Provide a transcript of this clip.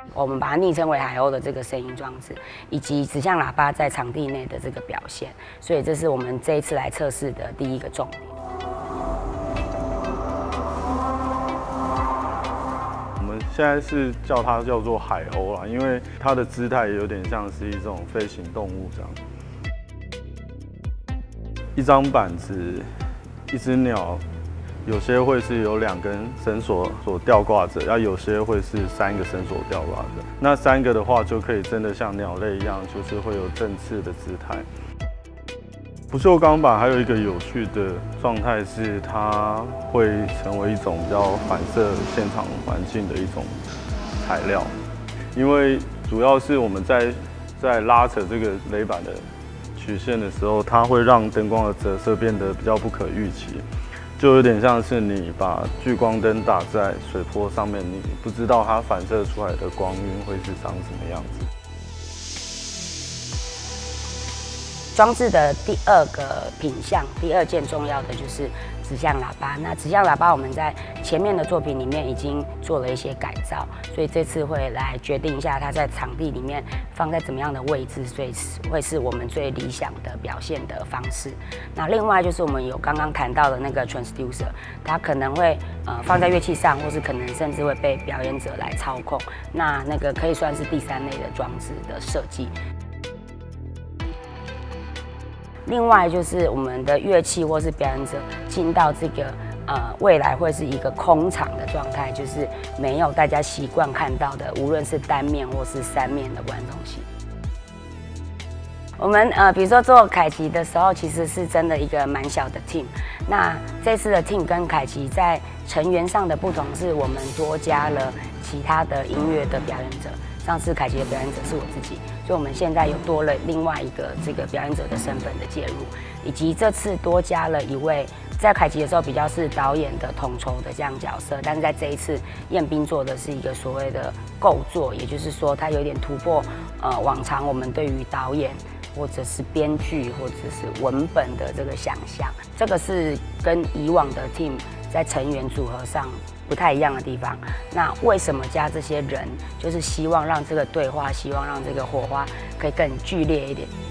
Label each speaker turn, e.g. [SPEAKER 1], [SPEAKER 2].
[SPEAKER 1] 我们把它昵称为海鸥的这个声音装置，以及指向喇叭在场地内的这个表现，所以这是我们这一次来测试的第一个重点。
[SPEAKER 2] 我们现在是叫它叫做海鸥啦，因为它的姿态有点像是一种飞行动物这样。一张板子，一只鸟。 有些会是有2根绳索所吊挂着，然后有些会是3个绳索吊挂着。那3个的话，就可以真的像鸟类一样，就是会有振翅的姿态。不锈钢板还有一个有趣的状态是，它会成为一种比较反射现场环境的一种材料，因为主要是我们在拉扯这个雷板的曲线的时候，它会让灯光的折射变得比较不可预期。 就有点像是你把聚光灯打在水波上面，你不知道它反射出来的光晕会是长什么样子。
[SPEAKER 1] 装置的第2个品项，第2件重要的就是指向喇叭。那指向喇叭我们在前面的作品里面已经做了一些改造，所以这次会来决定一下它在场地里面放在怎么样的位置，所以会是我们最理想的表现的方式。那另外就是我们有刚刚谈到的那个 transducer， 它可能会放在乐器上，或是可能甚至会被表演者来操控。那个可以算是第3类的装置的设计。 另外就是我们的乐器或是表演者进到这个未来会是一个空场的状态，就是没有大家习惯看到的，无论是单面或是3面的观众席。我们比如说做凯奇的时候，其实是真的一个蛮小的 team。那这次的 team 跟凯奇在成员上的不同是，我们多加了其他的音乐的表演者。 上次凯奇的表演者是我自己，所以我们现在又多了另外一个这个表演者的身份的介入，以及这次多加了一位在凯奇的时候比较是导演的统筹的这样角色，但是在这一次彦彬做的是一个所谓的构作，也就是说他有点突破往常我们对于导演或者是编剧或者是文本的这个想象，这个是跟以往的 team 在成员组合上 不太一样的地方，那为什么加这些人？就是希望让这个对话，希望让这个火花可以更剧烈一点。